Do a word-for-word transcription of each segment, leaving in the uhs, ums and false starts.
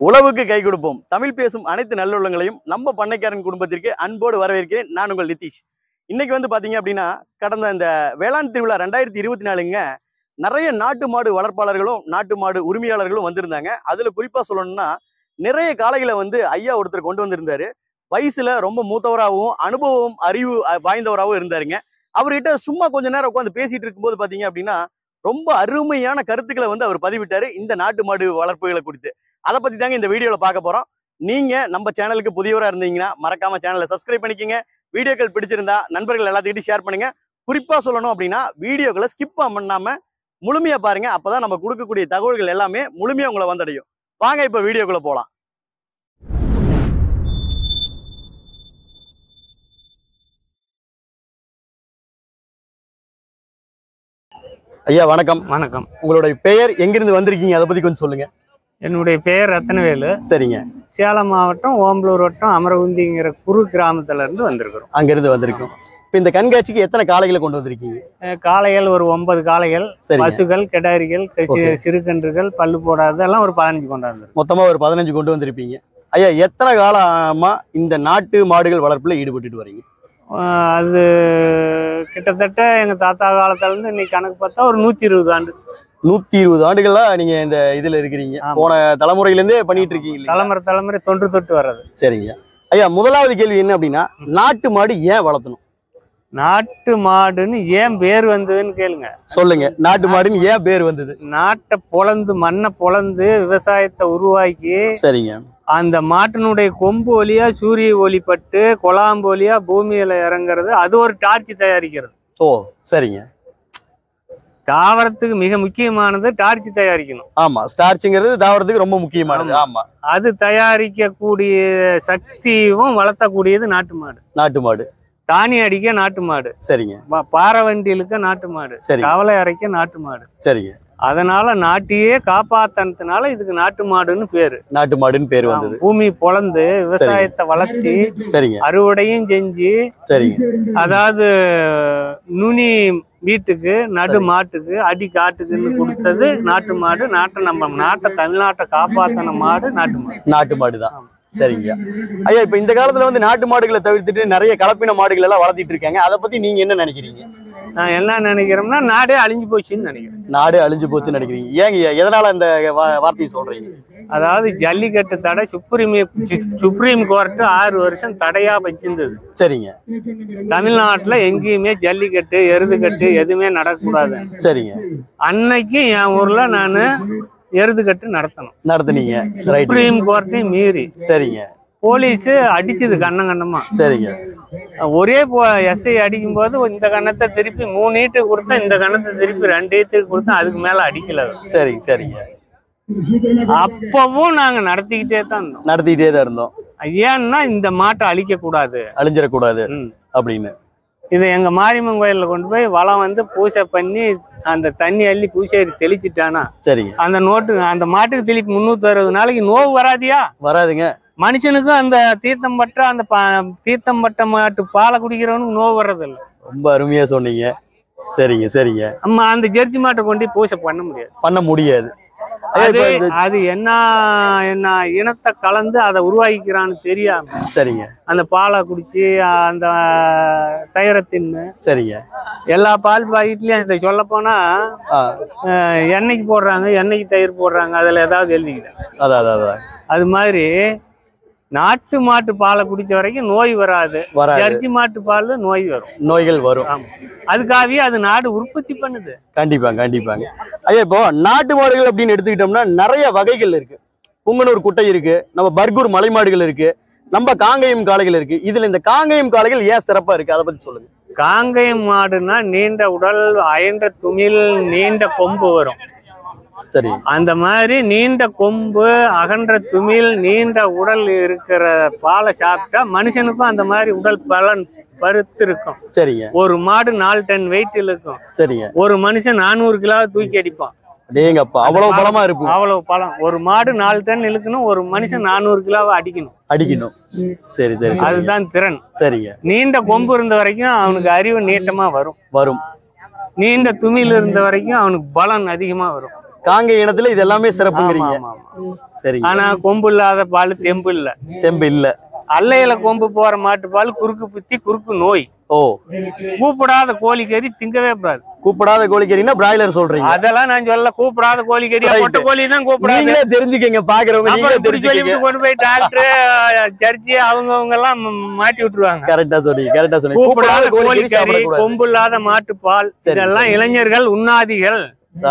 உழவுக்கு கை கொடுப்போம். தமிழ் பேசும் அனைத்து நல்லுள்ளங்களையும் நம்ம பண்ணைக்காரன் குடும்பத்திற்கு அன்போடு வரவேற்கிறேன். நான் உங்கள் நிதிஷ். இன்னைக்கு வந்து பாத்தீங்க அப்படின்னா, கடந்த இந்த வேளாண் திருவிழா ரெண்டாயிரத்தி இருபத்தி நாலுங்க நிறைய நாட்டு மாடு வளர்ப்பாளர்களும் நாட்டு மாடு உரிமையாளர்களும் வந்திருந்தாங்க. அதுல குறிப்பா சொல்லணும்னா நிறைய காளைகளை வந்து ஐயா ஒருத்தர் கொண்டு வந்திருந்தாரு. வயசுல ரொம்ப மூத்தவராகவும் அனுபவம் அறிவு வாய்ந்தவராகவும் இருந்தாருங்க. அவர்கிட்ட சும்மா கொஞ்ச நேரம் உட்காந்து பேசிட்டு இருக்கும்போது பாத்தீங்க அப்படின்னா ரொம்ப அருமையான கருத்துக்களை வந்து அவர் பதிவிட்டாரு இந்த நாட்டு மாடு வளர்ப்புகளை குறித்து. அதை பத்தி தாங்க இந்த வீடியோல பார்க்க போறோம். நீங்க நம்ம சேனலுக்கு புதியவரா இருந்தீங்கன்னா மறக்காம சேனலை சப்ஸ்கிரைப் பண்ணிக்கங்க. வீடியோக்கள் பிடிச்சிருந்தா நண்பர்கள் எல்லாத்துக்கிட்டையும் ஷேர் பண்ணுங்க. குறிப்பா சொல்லணும் அப்படின்னா வீடியோக்களை ஸ்கிப் பண்ணாம முழுமையா பாருங்க. அப்பதான் நம்ம கொடுக்கக்கூடிய தகவல்கள் எல்லாமே முழுமையா உங்களை வந்தடையும். வாங்க இப்ப வீடியோக்குள்ள போலாம். ஐயா வணக்கம். வணக்கம். உங்களுடைய பெயர், எங்கிருந்து வந்திருக்கீங்க, அதை பத்தி கொஞ்சம் சொல்லுங்க. என்னுடைய பெயர் ரத்னவேலு. சரிங்க. சேலம் மாவட்டம் ஓம்பலூர் வட்டம் அமரகுந்திங்கிற குறு கிராமத்துல இருந்து வந்திருக்கிறோம். அங்கிருந்து வந்திருக்கோம். இப்போ இந்த கண்காட்சிக்கு எத்தனை காளைகளை கொண்டு வந்திருக்கீங்க? காளைகள் ஒரு ஒன்பது காளைகள், பசுகள், கெடாரிகள், சிறுகன்றுகள், பல்லு போடாத எல்லாம் ஒரு பதினஞ்சு கொண்டாந்து. மொத்தமா ஒரு பதினஞ்சு கொண்டு வந்திருப்பீங்க. ஐயா எத்தனை காலமா இந்த நாட்டு மாடுகள் வளர்ப்புல ஈடுபட்டுட்டு வரீங்க? அது கிட்டத்தட்ட எங்க தாத்தா காலத்துல இருந்து இன்னைக்கு கணக்கு பார்த்தா ஒரு நூத்தி இருபது ஆண்டு. நூத்தி இருபது ஆண்டுகளா நீங்க இந்த இதுல இருக்கிறீங்க. போன தலைமுறையில இருந்தே பண்ணிட்டு இருக்கீங்க. தலைமுறை தலைமுறை தொன்று தொட்டு வர்றது. சரிங்க ஐயா, முதலாவது கேள்வி என்ன அப்படின்னா, நாட்டு மாடு ஏன் வளர்த்தணும்? நாட்டு மாடுன்னு ஏன் பேர் வந்ததுன்னு கேளுங்க. சொல்லுங்க. நாட்டு மாடுன்னு ஏன் பேர் வந்தது? நாட்டை பொளந்து மண்ணை பொளந்து விவசாயத்தை உருவாக்கி, சரிங்க, அந்த மாட்டினுடைய கொம்பு ஒலியா சூரிய ஒளிப்பட்டு கொலாம்பு ஒலியா பூமியில இறங்குறது, அது ஒரு டார்ச் தயாரிக்கிறது. ஓ சரிங்க. தாவரத்துக்கு மிக முக்கியமானது டார்ச் தயாரிக்கணும். ஆமா, ஸ்டார்ச்ங்கிறது தாவரத்துக்கு ரொம்ப முக்கியமானது. ஆமா, அது தயாரிக்கக்கூடிய சக்தியும் வளர்த்தக்கூடியது நாட்டு மாடு. நாட்டு மாடு தானி அடிக்க நாட்டு மாடு. சரிங்க. பாறை வண்டி இழுக்க நாட்டு மாடு. கவலை அரைக்க நாட்டு மாடு. சரிங்க. அதனால நாட்டையே காப்பாத்தினதுனால இதுக்கு நாட்டு மாடுன்னு பேரு. நாட்டு மாடுன்னு பேர் வந்தது. பூமி பொளந்து விவசாயத்தை வளர்த்தி, சரிங்க, அறுவடையும் செஞ்சு, சரிங்க, அதாவது நுனி வீட்டுக்கு நடு மாட்டுக்கு அடி காட்டுக்குன்னு கொடுத்தது நாட்டு மாடு. நாட்டை நம்ம நாட்டை தமிழ்நாட்டை காப்பாத்தின மாடு நாட்டு மாடு. நாட்டு மாடுதான். சரிங்க ஐயா, இப்ப இந்த காலத்துல வந்து நாட்டு மாடுகளை தவிர்த்துட்டு நிறைய கலப்பின மாடுகள் எல்லாம் வளர்த்திட்டு இருக்காங்க. அதை பத்தி நீங்க என்ன நினைக்கிறீங்க? நான் என்ன நினைக்கிறேன்னா, நாடே அழிஞ்சு போச்சுன்னு நினைக்கிறேன். நாடே அழிஞ்சு போச்சுன்னு நினைக்கிறீங்க. ஏங்க, எதனால அந்த வார்த்தையை சொல்றீங்க? அதாவது ஜல்லிக்கட்டு தடை சுப்ரீம் சுப்ரீம் கோர்ட்டு ஆறு வருஷம் தடையா வச்சிருந்தது. சரிங்க. தமிழ்நாட்டுல எங்கேயுமே ஜல்லிக்கட்டு எருதுக்கட்டு எதுவுமே நடக்கக்கூடாது. சரிங்க. அன்னைக்கு என் ஊர்ல நானு எருதுக்கட்டு நடத்தணும் நடத்துனீங்க. சுப்ரீம் கோர்ட்டையும் மீறி. சரிங்க. போலீஸ் அடிச்சது கண்ணம் கண்ணமா. சரிங்க. ஒரே எஸ்ஐ அடிக்கும் போது இந்த கண்ணத்தை திருப்பி மூணு ஈட்டு கொடுத்தா, இந்த கண்ணத்தை திருப்பி ரெண்டு ஈட்டு கொடுத்தா, அதுக்கு மேல அடிக்கல. சரிங்க. சரிங்க. அப்பவும் நாங்க நடத்திக்கிட்டே தான் இருந்தோம். நடத்திக்கிட்டே தான் இருந்தோம். ஏன்னா இந்த மாட்டை அழிக்க கூடாது, அழிஞ்சிடக்கூடாது அப்படின்னு. இது எங்க மாரியம்மன் கோயில்ல கொண்டு போய் வளம் வந்து பூசை பண்ணி அந்த தண்ணி அள்ளி பூசேரி தெளிச்சுட்டானா, சரிங்க, அந்த நோட்டு அந்த மாட்டுக்கு திருப்பி முன்னூத்தி அறுபது நாளைக்கு நோவு வராதியா? வராதுங்க. மனுஷனுக்கும் அந்த தீர்த்தம் பட்ட அந்த தீர்த்தம் பட்ட மாட்டு பாலை குடிக்கிறவனுக்கு நோவு வர்றது இல்லை. ரொம்ப அருமையா சொன்னீங்க. சரிங்க. சரிங்க. அம்மா அந்த ஜெர்சி மாட்டை கொண்டு பூசை பண்ண முடியாது. பண்ண முடியாது. அது அது என்ன என்ன இனத்தை கலந்து அதை உருவாக்கிக்கிறான்னு தெரியாம, சரிங்க, அந்த பாலை குடிச்சு அந்த தயிரை தின்னு, சரிங்க, எல்லா பால் பாக்கெட்லயும் இதை சொல்ல போனா எண்ணெய்க்கு போடுறாங்க, எண்ணெய்க்கு தயிர் போடுறாங்க, அதுல ஏதாவது எழுதிக்கிட்டேன். அதான் அதான் அது மாதிரி நாட்டு மாட்டு பாலை குடிச்ச வரைக்கும் நோய் வராது. ஜெர்சி மாட்டு பால் நோய் வரும், நோய்கள் வரும். அதுக்காகவே அது நாடு உற்பத்தி பண்ணுது. கண்டிப்பாங்க கண்டிப்பாங்க ஐயா. இப்போ நாட்டு மாடுகள் அப்படின்னு எடுத்துக்கிட்டோம்னா நிறைய வகைகள் இருக்கு. புங்கனூர் குட்டை இருக்கு, நம்ம பர்கூர் மலை மாடுகள் இருக்கு, நம்ம காங்கேயம் காளைகள் இருக்கு. இதுல இந்த காங்கேயம் காளைகள் ஏன் சிறப்பா இருக்கு, அதை பத்தி சொல்லுங்க. காங்கேயம் மாடுனா நீண்ட உடல், அயன்ற துமில், நீண்ட கொம்பு வரும். சரி. அந்த மாதிரி நீண்ட கொம்பு, அகன்ற துமில், நீண்ட உடல் இருக்கிற பாலை சாப்பிட்டா மனுஷனுக்கும் அந்த மாதிரி உடல் பலன் பருத்து இருக்கும். சரிங்க. ஒரு மாடு நாலு டன் வெயிட் இருக்கும். சரிங்க. ஒரு மனுஷன் நானூறு கிலோ தூக்கி அடிப்பான். அவ்வளவு பலமா இருக்கும். அவ்வளவு பலம். ஒரு மாடு நாலு டன் இழுக்கணும், ஒரு மனுஷன் நானூறு கிலோவை அடிக்கணும் அடிக்கணும் சரி சரி. அதுதான் திறன். சரிங்க. நீண்ட கொம்பு இருந்த வரைக்கும் அவனுக்கு அறிவு நீட்டமா வரும் வரும் நீண்ட துமியில் இருந்த வரைக்கும் அவனுக்கு பலன் அதிகமா வரும். காங்கை இனத்துல இது எல்லாமே சிறப்புங்கிறீங்க. சரி. ஆனா கொம்பு இல்லாத பால் தெம்பு இல்ல. தெம்பு இல்ல. அல்லையில கொம்பு போற மாட்டு பால் குறுக்கு புத்தி, குறுக்கு நோய். ஓ. கூப்பிடாத கோழிக்கறி திங்கவே கூடாது. கூப்பிடாத கோழிக்கறினா பிராய்லர் சொல்றீங்க? அதெல்லாம் நான் சொல்ல. கூப்பிடாத கோழிக்கறி மொட்டை கோழி தான் கூப்பிடாது. நீங்களே தெரிஞ்சுக்கங்க, பாக்குறவங்க நீங்களே தெரிஞ்சுக்கங்க. கொண்டு போய் டாக்டர் சர்ச்சி அவங்க அவங்க எல்லாம் மாட்டி விட்டுருவாங்க. கரெக்டா சொன்னீங்க, கரெக்டா சொன்னீங்க. கூப்பிடாத கோழிக்கறி, கொம்பு இல்லாத மாட்டு பால், இதெல்லாம் இளைஞர்கள் உண்ணாதிகள்.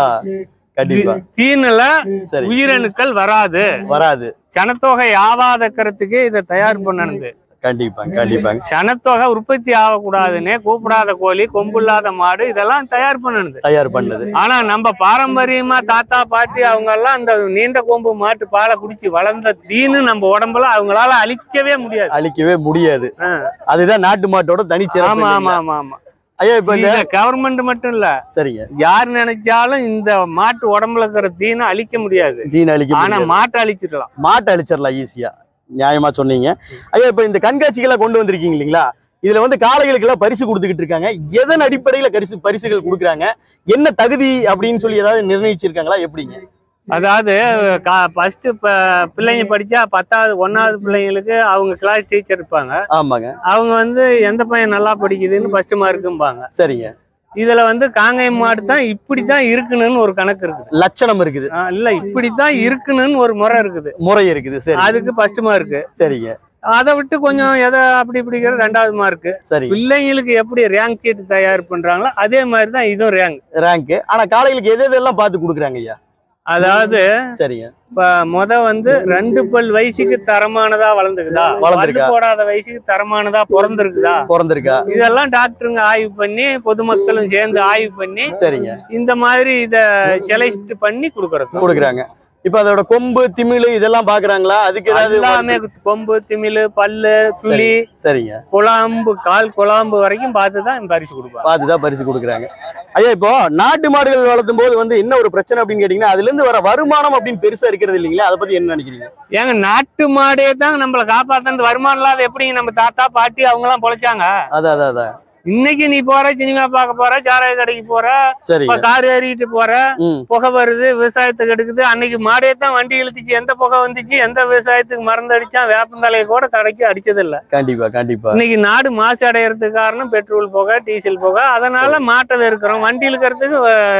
கண்டிப்பா. தீனுல உயிரணுக்கள் வராது வராது. சனத்தொகை ஆவாதக்கிறதுக்கு இதை தயார் பண்ணணுது. கண்டிப்பா கண்டிப்பா. சனத்தொகை உற்பத்தி ஆகக்கூடாதுன்னு கூப்பிடாத கோழி, கொம்பு இல்லாத மாடு இதெல்லாம் தயார் பண்ணணுது. தயார் பண்ணது. ஆனா நம்ம பாரம்பரியமா தாத்தா பாட்டி அவங்க எல்லாம் அந்த நீண்ட கொம்பு மாட்டு பாலை குடிச்சு வளர்ந்த தீனு நம்ம உடம்புல அவங்களால அழிக்கவே முடியாது. அழிக்கவே முடியாது. அதுதான் நாட்டு மாட்டோட தனிச்சிறப்பு. ஆமா ஆமா ஆமா ஆமா. ஐயா, இப்ப இந்த கவர்மெண்ட் மட்டும் இல்ல, சரிங்க, யார் நினைச்சாலும் இந்த மாட்டு உடம்புல இருக்கிற தீனை அழிக்க முடியாது. ஜீனை அழிக்க, ஆனா மாட்டை அழிச்சிடலாம். மாட்டை அழிச்சிடலாம் ஈஸியா. நியாயமா சொன்னீங்க. ஐயா, இப்ப இந்த கண்காட்சிகளை கொண்டு வந்திருக்கீங்க இல்லைங்களா, இதுல வந்து காளைகளுக்கு எல்லாம் பரிசு கொடுத்துக்கிட்டு இருக்காங்க. எதன் அடிப்படையில பரிசு பரிசுகள் கொடுக்குறாங்க? என்ன தகுதி அப்படின்னு சொல்லி ஏதாவது நிர்ணயிச்சிருக்காங்களா? எப்படிங்க? அதாவது ஃபர்ஸ்ட் பிள்ளைங்க படிச்சா பத்தாவது ஒன்னாவது பிள்ளைங்களுக்கு அவங்க கிளாஸ் டீச்சர் இருப்பாங்க. ஆமாங்க. அவங்க வந்து எந்த பையன் நல்லா படிக்குதுன்னு ஃபர்ஸ்ட் மார்க்கும்பாங்க. சரிங்க. இதுல வந்து காங்கை மாடு தான் இப்படித்தான் இருக்கணும்னு ஒரு கணக்கு இருக்குது, லட்சணம் இருக்குது. இல்ல இப்படித்தான் இருக்கணும்னு ஒரு முறை இருக்குது, முறை இருக்குது. சரி, அதுக்கு ஃபர்ஸ்ட் மார்க்கு. சரிங்க. அதை விட்டு கொஞ்சம் எதை அப்படி இப்படிங்கிறது ரெண்டாவது மார்க்கு. சரி. பிள்ளைங்களுக்கு எப்படி ரேங்க் சீட் தயார் பண்றாங்களோ அதே மாதிரி தான் இதுவும் ரேங்க் ரேங்க் ஆனா காளைகளுக்கு எது எதெல்லாம் பார்த்து கொடுக்குறாங்க ஐயா? அதாவது சரிங்க, இப்ப முத வந்து ரெண்டு பல் வயசுக்கு தரமானதா வளர்ந்துக்குதா, வளர்ந்து போடாத வயசுக்கு தரமானதா பிறந்திருக்குதா பிறந்திருக்கா இதெல்லாம் டாக்டருங்க ஆய்வு பண்ணி பொதுமக்களும் சேர்ந்து ஆய்வு பண்ணி, சரிங்க, இந்த மாதிரி இத செலக்ட் பண்ணி கொடுக்கறது கொடுக்குறாங்க. இப்ப அதோட கொம்பு, திமிழ் இதெல்லாம் பாக்குறாங்களா? அதுக்கு எல்லாமே கொம்பு, திமிழ், பல்லு, துளி, சரிங்க, குழாம்பு, கால் குழாம்பு வரைக்கும் பார்த்துதான் பரிசு கொடுப்பாங்க. பார்த்துதான் பரிசு கொடுக்குறாங்க. ஐயா, இப்போ நாட்டு மாடுகள் வளர்த்தும் போது வந்து என்ன ஒரு பிரச்சனை அப்படின்னு கேட்டீங்கன்னா, அதுல இருந்து வர வருமானம் அப்படின்னு பெருசா இருக்கிறது இல்லைங்களா? அதை பத்தி என்ன நினைக்கிறீங்க? ஏங்க, நாட்டு மாடே தான் நம்மளை காப்பாத்துறது. வருமானம் இல்லாத எப்படிங்க நம்ம தாத்தா பாட்டி அவங்க எல்லாம் பொழைச்சாங்க? அதான் அதான் அதான் இன்னைக்கு நீ போற, சினிமா பார்க்க போற, சாராய கடைக்கு போற, கார் ஏறிட்டு போற, புகை வருது, விவசாயத்துக்கு எடுக்குது. அன்னைக்கு மாடே தான் வண்டி இழுத்துச்சு. எந்த புகை வந்துச்சு, எந்த விவசாயத்துக்கு மருந்து அடிச்சான், வேப்பந்தலையை கூட கடைக்கு அடிச்சது இல்ல. கண்டிப்பா கண்டிப்பா. இன்னைக்கு நாடு மாசு அடையறதுக்கு காரணம் பெட்ரோல் புகை, டீசல் புகை. அதனால மாட்டை வெறுக்கிறோம். வண்டி இழுக்கிறதுக்கு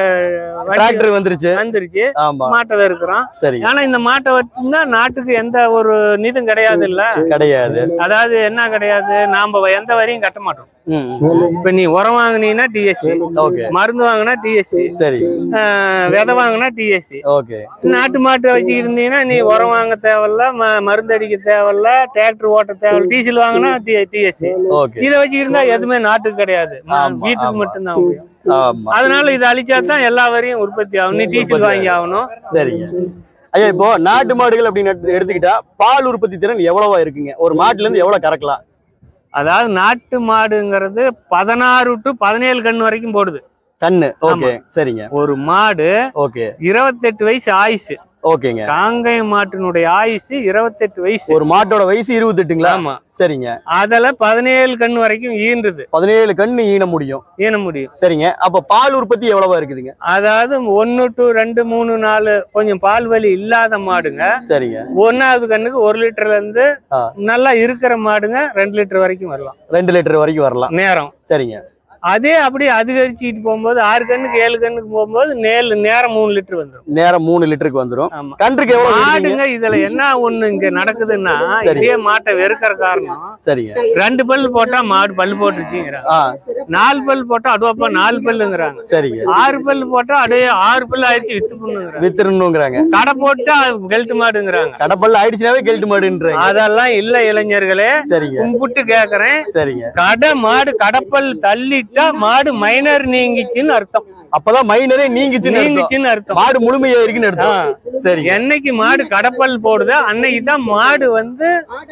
டிராக்டர் வந்துருச்சு வந்துருச்சு மாட்டை வெறுக்கிறோம். ஆனா இந்த மாட்டை வச்சுன்னா நாட்டுக்கு எந்த ஒரு நிதும் கிடையாது. இல்ல கிடையாது. அதாவது என்ன கிடையாது, நாம எந்த வரியும் கட்ட மாட்டோம். இப்ப நீ உரம் வாங்கினீங்கன்னா டிஎஸ்சி, மருந்து வாங்கினா டிஎஸ்சி, சரி, விதை வாங்கினா டிஎஸ்சி. நாட்டு மாட்டை வச்சு இருந்தீங்கன்னா நீ உரம் வாங்க தேவையில்ல, மருந்து அடிக்க தேவையில்ல, டிராக்டர் ஓட்ட தேவையில்ல, டீசல் வாங்கினா டிஎஸ்சி. இதை வச்சு இருந்தா எதுவுமே நாட்டுக்கு கிடையாது, வீட்டுக்கு மட்டும்தான். அதனால இதை அழிச்சாதான் எல்லா வரையும் உற்பத்தி ஆகும். நீ டீசல் வாங்கி ஆகணும். சரிங்க ஐயா, இப்போ நாட்டு மாடுகள் அப்படின்னு எடுத்துக்கிட்டா பால் உற்பத்தி திறன் எவ்வளவா இருக்குங்க? ஒரு மாட்டுல இருந்து எவ்வளவு கறக்கலாம்? அதாவது நாட்டு மாடுங்கிறது பதினாறு டு பதினேழு கண்ணு வரைக்கும் போடுது. கண்ணு. ஓகே, சரிங்க. ஒரு மாடு ஓகே இருபத்தெட்டு வயசு ஆயுசு. ஓகேங்க. காங்கை மாட்டினுடைய ஆயுசு இருபத்தெட்டு வயசு. ஒரு மாட்டோட வயசு இருபத்தெட்டுங்களா? ஆமா, சரிங்க. அதுல பதினேழு கண்ணு வரைக்கும் ஈன்றது. பதினேழு கண்ணு ஈன முடியும். ஈன முடியும். சரிங்க. அப்ப பால் உற்பத்தி எவ்வளவா இருக்குதுங்க? அதாவது ஒன்னு டு ரெண்டு மூணு நாலு கொஞ்சம் பால் வலி இல்லாத மாடுங்க. சரிங்க. ஒன்னாவது கண்ணுக்கு ஒரு லிட்டர்ல இருந்து நல்லா இருக்கிற மாடுங்க ரெண்டு லிட்டர் வரைக்கும் வரலாம். ரெண்டு லிட்டர் வரைக்கும் வரலாம் நேரம். சரிங்க. அதே அப்படியே அதிகரிச்சுட்டு போகும்போது ஆறு கண்ணுக்கு ஏழு கண்ணுக்கு போகும்போது நேரு நேரம் மூணு லிட்டர் வந்துடும். நேரம் மூணு லிட்டருக்கு வந்துடும். கன்றுக்கு எவ்வளவு மாடுங்க? இதுல என்ன ஒண்ணு இங்க நடக்குதுன்னா, இதே மாட்டை வெறுக்கிற காரணம், சரிங்க, ரெண்டு பல் போட்டா மாடு பல் போட்டுருச்சுங்கிறாங்க. நாலு பல் போட்டா அடுவாப்பா நாலு பல்லுங்கிறாங்க. சரிங்க. ஆறு பல் போட்டா அப்படியே ஆறு பல் ஆயிடுச்சு வித்து பண்ணுங்கிறாங்க. வித்துறணுங்கிறாங்க. கடை போட்டா கெல்ட்டு மாடுங்கிறாங்க. கடை பல் ஆயிடுச்சுனாவே கெல்ட்டு மாடுன்றாங்க. அதெல்லாம் இல்ல இளைஞர்களே. சரிங்க. கும்பிட்டு கேக்குறேன். சரிங்க. கடை மாடு கடப்பல் தள்ளி மாடு மைனர் நீங்கிச்சுன்னு அர்த்தம். அப்பதான் மைனரே நீங்கிச்சுன்னு நீங்கிச்சுன்னு அர்த்தம். மாடு முழுமையா இருக்குன்னு அர்த்தம். சரி. என்னைக்கு மாடு கடப்பல் போடுது அன்னைக்கு தான் மாடு வந்து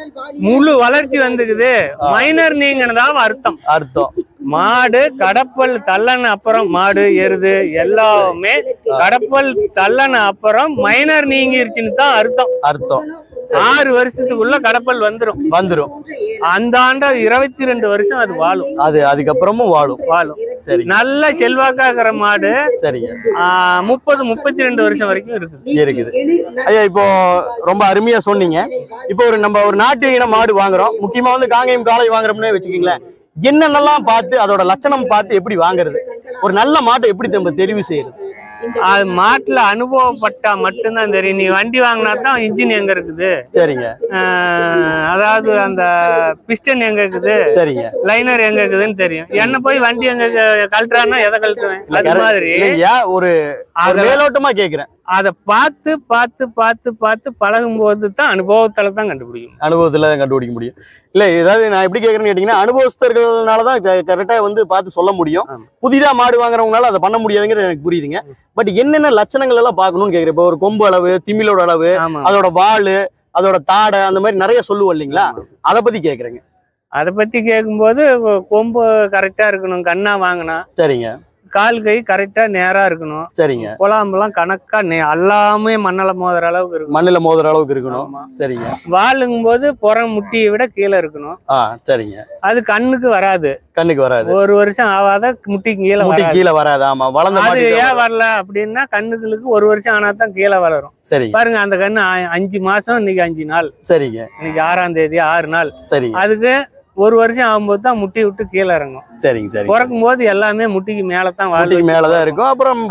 முழு வளர்ச்சி வந்துக்குது. மைனர் நீங்கினதான் அர்த்தம். அர்த்தம். மாடு கடப்பல் தள்ளன அப்புறம் மாடு எருது எல்லாமே கடப்பல் தள்ளன அப்புறம் மைனர் நீங்கிருச்சுன்னு தான் அர்த்தம். அர்த்தம். ஆறு வருஷத்துக்குள்ள கடப்பல் வந்துரும் வந்துரும். அந்த ஆண்டா இருபத்தி ரெண்டு வருஷம் அது வாழும். அது அதுக்கப்புறமும் வாழும் வாழும். சரி. நல்ல செல்வாக்காகிற மாடு சரிங்க முப்பது முப்பத்தி ரெண்டு வருஷம் வரைக்கும் இருக்குது இருக்குது. ஐயா இப்போ ரொம்ப அருமையா சொன்னீங்க. இப்போ ஒரு நம்ம ஒரு நாட்டு இன மாடு வாங்குறோம், முக்கியமா வந்து காங்கேயம் காளை வாங்குறோம்னே வச்சுக்கீங்களேன், என்னென்னலாம் பார்த்து அதோட லட்சணம் பார்த்து எப்படி வாங்குறது, ஒரு நல்ல மாட்டை எப்படி நம்ம தெரிவு செய்யறது? அது மாட்டுல அனுபவப்பட்டா மட்டும்தான் தெரியும். நீ வண்டி வாங்கினா தான் இன்ஜின் எங்க இருக்குது, சரிங்க, அதாவது அந்த பிஸ்டன் எங்க இருக்குது, சரிங்க, லைனர் எங்க இருக்குதுன்னு தெரியும். என்ன போய் வண்டி எங்க கழட்டுறான்னா எதை கழட்டுவேன், அது மாதிரி ஒரு மேலோட்டமா கேக்குறேன். அதை பார்த்து பார்த்து பார்த்து பார்த்து பழகும் போது தான் அனுபவத்துல தான் கண்டுபிடிக்கும். அனுபவத்துல தான் கண்டுபிடிக்க முடியும். இல்ல ஏதாவது நான் எப்படி கேக்குறேன்னு கேட்டீங்கன்னா, அனுபவஸ்தர்கள்னாலதான் கரெக்டா வந்து பார்த்து சொல்ல முடியும். புதிதா மாடு வாங்குறவங்களால அதை பண்ண முடியாதுங்கிறது எனக்கு புரியுதுங்க. பட் என்னென்ன லட்சணங்கள் எல்லாம் பார்க்கணும்னு கேக்குறேன். இப்போ ஒரு கொம்பு அளவு, திமிலோட அளவு, அதோட வாலு, அதோட தாடை, அந்த மாதிரி நிறைய சொல்லுவோம் இல்லைங்களா, அதை பத்தி கேக்குறேங்க. அதை பத்தி கேட்கும்போது கொம்பு கரெக்டா இருக்கணும், கண்ணா வாங்கினா. சரிங்க. கால் கை கரெக்டா நேரா இருக்கணும். சரிங்க. குழம்புலாம் கணக்கா எல்லாமே மண்ணில மோதுற அளவுக்கு இருக்கணும். மண்ணில மோதுற அளவுக்கு இருக்கணும். சரிங்க. வாழுங்கும் போது புறம் முட்டியை விட கீழே இருக்கணும். சரிங்க. அது கண்ணுக்கு வராது. கண்ணுக்கு வராது. ஒரு வருஷம் ஆகாத முட்டிக்கு கீழே முட்டி கீழே வராது. ஆமா, வளர்ந்த அது ஏன் வரல அப்படின்னா கண்ணுகளுக்கு ஒரு வருஷம் ஆனா தான் கீழே வளரும். சரி பாருங்க, அந்த கண்ணு அஞ்சு மாசம், இன்னைக்கு அஞ்சு நாள். சரிங்க. இன்னைக்கு ஆறாம் தேதி, ஆறு நாள். சரி. அதுக்கு ஒரு வருஷம் ஆகும்போது தான் முட்டி விட்டு கீழே இறங்கும். சரிங்க. சரி. பிறக்கும் போது எல்லாமே முட்டிக்கு மேலதான், வால் மேலதான் இருக்கும். அப்புறம்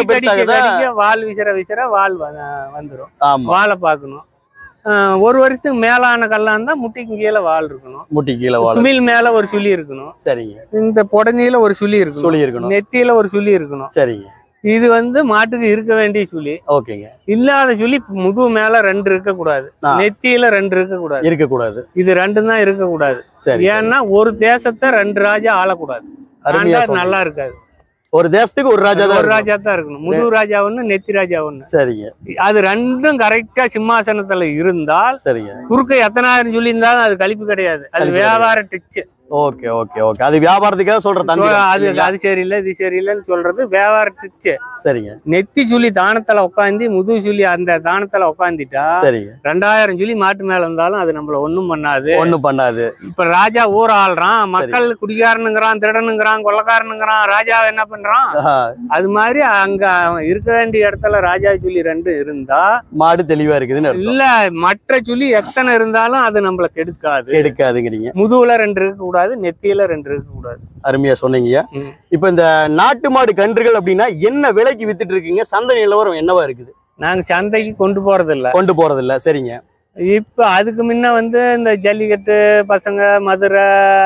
வால் விசிற விசிற வால் வந்துடும். வாழை பார்க்கணும். ஒரு வருஷத்துக்கு மேலான கல்லா இருந்தா முட்டிக்கு கீழே வால் இருக்கணும். முட்டி கீழே துமில் மேல ஒரு சுழி இருக்கணும். சரிங்க. இந்த புடனியில ஒரு சுழி இருக்கணும். சுழி இருக்கணும். நெத்தியில ஒரு சுழி இருக்கணும். சரிங்க. இது வந்து மாட்டுக்கு இருக்க வேண்டிய சுழி. ஓகேங்க. இல்லாத சுழி முதுகு மேல ரெண்டு இருக்க கூடாது, நெத்தியில ரெண்டு இருக்க கூடாது. இருக்க கூடாது. இது ரெண்டும் தான் இருக்க கூடாது. ஏன்னா ஒரு தேசத்தை ரெண்டு ராஜா ஆளக்கூடாது. நல்லா இருக்காது. ஒரு தேசத்துக்கு ஒரு ராஜா ஒரு ராஜா தான் இருக்கணும். முதுகு ராஜா ஒண்ணு, நெத்தி ராஜா ஒண்ணு. சரிங்க. அது ரெண்டும் கரெக்டா சிம்மாசனத்துல இருந்தால், சரிங்க, குறுக்க எத்தனாயிரம் சொல்லி இருந்தாலும் அது கழிப்பு கிடையாது. அது வியாபார டிச்சு. Okay okay okay. அது வியாபாரத்துக்காக சொல்ற தந்திரம். அது அது சரியில்லை, இது சரியில்லைன்னு சொல்றது வியாபார டிச்சு. சரிங்க. நெத்தி சுழி தானத்துல உட்காந்து, முதுகு சுழி அந்த தானத்துல உட்காந்துட்டா, சரிங்க, ரெண்டாயிரம் சுழி மாட்டு மேல இருந்தாலும் அது நம்மள ஒண்ணும் பண்ணாது. ஒண்ணும் பண்ணாது. இப்ப ராஜா ஊர் ஆள்றான், மக்கள் குடிகாரனுங்கிறான், திருடனுங்கிறான், கொள்ளக்காரனுங்கிறான், ராஜா என்ன பண்றான்? அது மாதிரி அங்க இருக்க வேண்டிய இடத்துல ராஜா சுழி ரெண்டு இருந்தா மாடு தெளிவா இருக்குதுன்னு இல்ல. மற்ற சுழி எத்தனை இருந்தாலும் அது நம்மள கெடுக்காது. கெடுக்காதுங்கிறீங்க. முதுகுல ரெண்டு இருக்க கூடாது, நெத்தியில ரெண்டு இருக்க கூடாது. அருமையா சொன்னீங்க. இப்ப இந்த நாட்டு மாடு கன்றுகள் அப்படின்னா என்ன விலைக்கு வித்துட்டு இருக்கீங்க? சந்தை நிலவரம் என்னவா இருக்குது? நாங்க சந்தைக்கு கொண்டு போறது இல்ல. கொண்டு போறது இல்ல. சரிங்க. இப்ப அதுக்கு முன்ன வந்து இந்த ஜல்லிக்கட்டு பசங்க, மதுரை,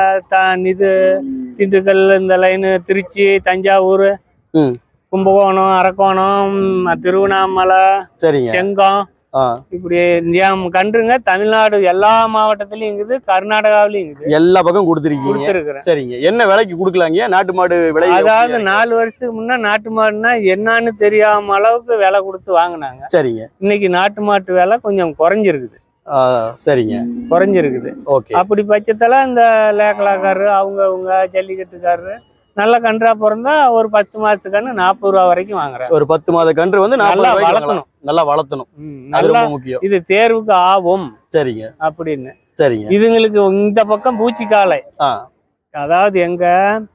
இது திண்டுக்கல், இந்த லைனு, திருச்சி, தஞ்சாவூர், கும்பகோணம், அரக்கோணம், திருவண்ணாமலை, சரிங்க, செங்கம், இப்படி கன்றுங்க தமிழ்நாடு எல்லா மாவட்டத்திலயும் இருக்குது, கர்நாடகாவிலயும் இருக்குது. எல்லா பக்கம் கொடுத்துருக்கீங்க. சரிங்க. என்ன விலைக்கு கொடுக்கலாங்க நாட்டு மாடு விலை? அதாவது நாலு வருஷத்துக்கு முன்ன நாட்டு மாடுனா என்னன்னு தெரியாம அளவுக்கு விலை கொடுத்து வாங்கினாங்க. சரிங்க. இன்னைக்கு நாட்டு மாட்டு விலை கொஞ்சம் குறைஞ்சிருக்குது. சரிங்க. குறைஞ்சிருக்குது. ஓகே. அப்படி பட்சத்துல இந்த லேக்கலாக்காரரு, அவங்க அவங்க ஜல்லிக்கட்டுக்காரரு நல்ல கன்றா பிறந்தா ஒரு பத்து மாசத்துக்கு கன்று நாற்பது ரூபா வரைக்கும் வாங்குறேன். ஒரு பத்து மாத கன்று வந்து நல்லா வளர்க்கணும். நல்லா வளர்த்தணும். நல்லா முக்கியம். இது தேர்வுக்கு ஆகும். சரிங்க. அப்படின்னு. சரிங்க. இதுங்களுக்கு இந்த பக்கம் பூச்சிக்காலை, அதாவது எங்க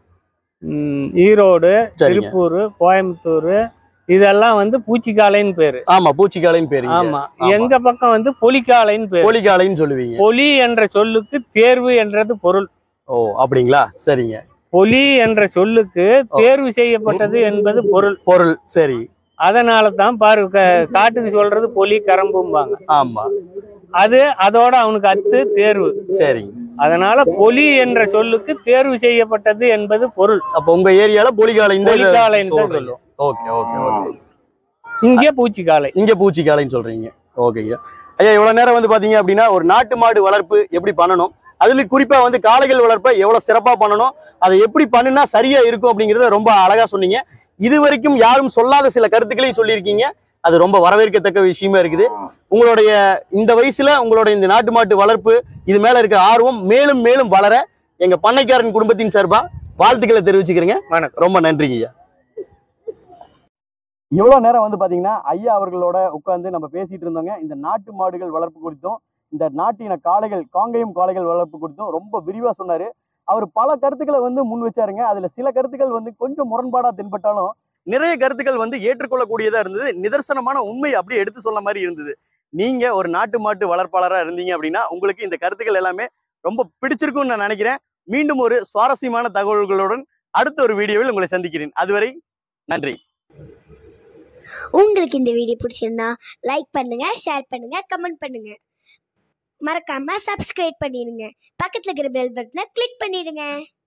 ஈரோடு, திருப்பூர், கோயம்புத்தூர், இதெல்லாம் வந்து பூச்சிக்காலைன்னு பேரு. ஆமா, பூச்சிக்காலைன்னு பேரு. ஆமா. எங்க பக்கம் வந்து பொலிக்காலைன்னு பேரு. பொலிக்காலைன்னு சொல்லுவீங்க. பொலி என்ற சொல்லுக்கு தேர்வு என்றது பொருள். ஓ, அப்படிங்களா? சரிங்க. பொலி என்ற சொல்லுக்கு தேர்வு செய்யப்பட்டது என்பது பொருள். பொருள். சரி. அதனால தான் பாரு, காட்டுக்கு சொல்றது பொலி கரம்பும்பாங்க. ஆமா. அது அதோட அவனுக்கு அத்து தேர்வு. சரி. அதனால பொலி என்ற சொல்லுக்கு தேர்வு செய்யப்பட்டது என்பது பொருள். அப்ப உங்க ஏரியால பொலிகாலை, பொலிகாலைன்னு தான் சொல்லுவோம். Okay okay okay. இங்கே பூச்சிக்காலை. இங்க பூச்சிக்காலைன்னு சொல்றீங்க. ஓகேங்க. ஐயா, இவ்வளவு நேரம் வந்து பாத்தீங்க அப்படின்னா ஒரு நாட்டு மாடு வளர்ப்பு எப்படி பண்ணணும், அதுல குறிப்பா வந்து காளைகள் வளர்ப்பை எவ்வளவு சிறப்பா பண்ணணும், அதை எப்படி பண்ணினா சரியா இருக்கும் அப்படிங்கறத ரொம்ப அழகா சொன்னீங்க. இது வரைக்கும் யாரும் சொல்லாத சில கருத்துக்களையும் சொல்லியிருக்கீங்க. அது ரொம்ப வரவேற்கத்தக்க விஷயமா இருக்குது. உங்களுடைய இந்த வயசுல உங்களுடைய இந்த நாட்டு மாட்டு வளர்ப்பு இது மேல இருக்க ஆர்வம் மேலும் மேலும் வளர எங்க பண்ணைக்காரன் குடும்பத்தின் சார்பா வாழ்த்துக்களை தெரிவிச்சுக்கிறேங்க. ரொம்ப நன்றிங்க ஐயா. இவ்வளோ நேரம் வந்து பார்த்தீங்கன்னா ஐயா அவர்களோட உட்காந்து நம்ம பேசிட்டு இருந்தோங்க. இந்த நாட்டு மாடுகள் வளர்ப்பு குறித்தும் இந்த நாட்டின காளைகள் காங்கேயம் காளைகள் வளர்ப்பு குறித்தும் ரொம்ப விரிவாக சொன்னார். அவர் பல கருத்துக்களை வந்து முன் வச்சாருங்க. அதில் சில கருத்துக்கள் வந்து கொஞ்சம் முரண்பாடாக தென்பட்டாலும் நிறைய கருத்துக்கள் வந்து ஏற்றுக்கொள்ளக்கூடியதாக இருந்தது. நிதர்சனமான உண்மை அப்படியே எடுத்து சொல்ல மாதிரி இருந்தது. நீங்க ஒரு நாட்டு மாட்டு வளர்ப்பாளராக இருந்தீங்க அப்படின்னா உங்களுக்கு இந்த கருத்துக்கள் எல்லாமே ரொம்ப பிடிச்சிருக்கும்னு நான் நினைக்கிறேன். மீண்டும் ஒரு சுவாரஸ்யமான தகவல்களுடன் அடுத்த ஒரு வீடியோவில் உங்களை சந்திக்கிறேன். அதுவரை நன்றி. உங்களுக்கு இந்த வீடியோ பிடிச்சிருந்தா லைக் பண்ணுங்க, ஷேர் பண்ணுங்க, கமெண்ட் பண்ணுங்க. மறக்காம சப்ஸ்கிரைப் பண்ணிடுங்க. பக்கத்துல இருக்கிற பெல் பட்டனை கிளிக் பண்ணிடுங்க.